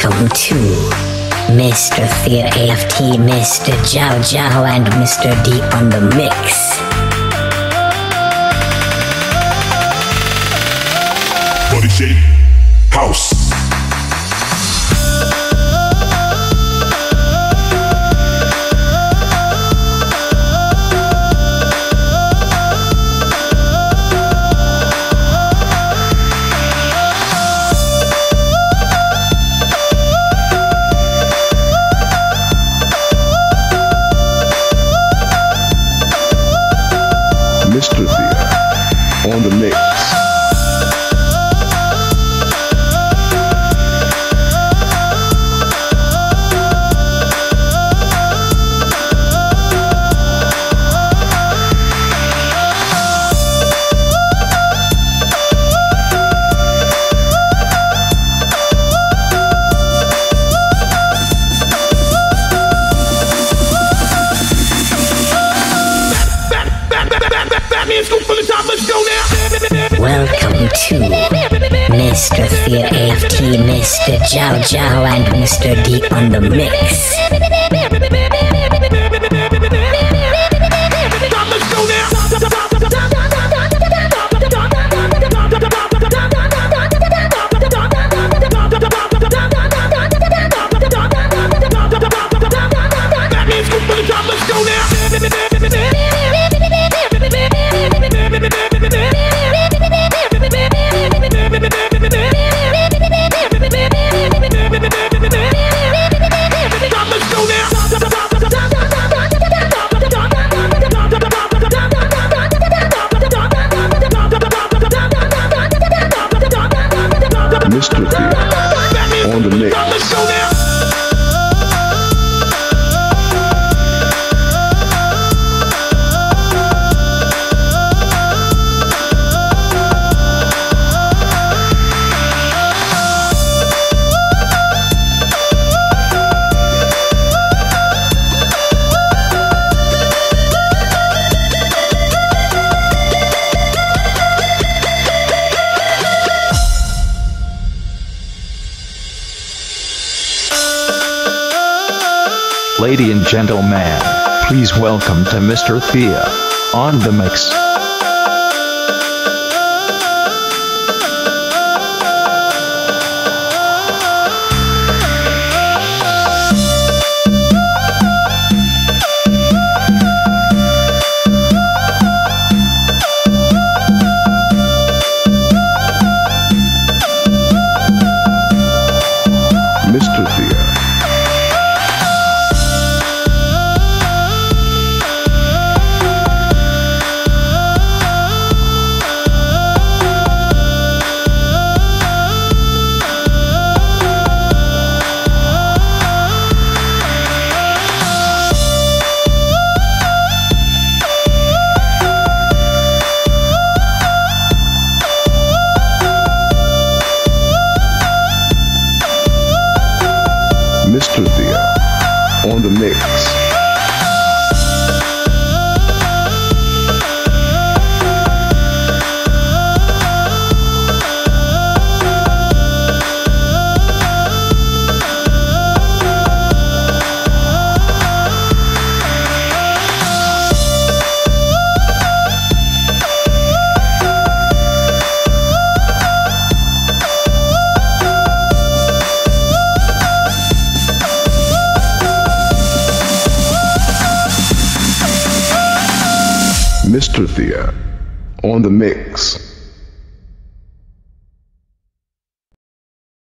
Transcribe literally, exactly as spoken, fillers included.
Welcome to Mister Thea A F T, Mister Chav Chav, and Mister D on the mix. Body shape, house. Mister Thea on the mix. Welcome to Mister Thea A F T, Mister Chav Chav, and Mister D on the mix. Mister Thea on the mix. Ladies and gentlemen, please welcome to Mister Thea on the mix. Mister Thea. Mister Thea on the mix. Mister Thea on the mix.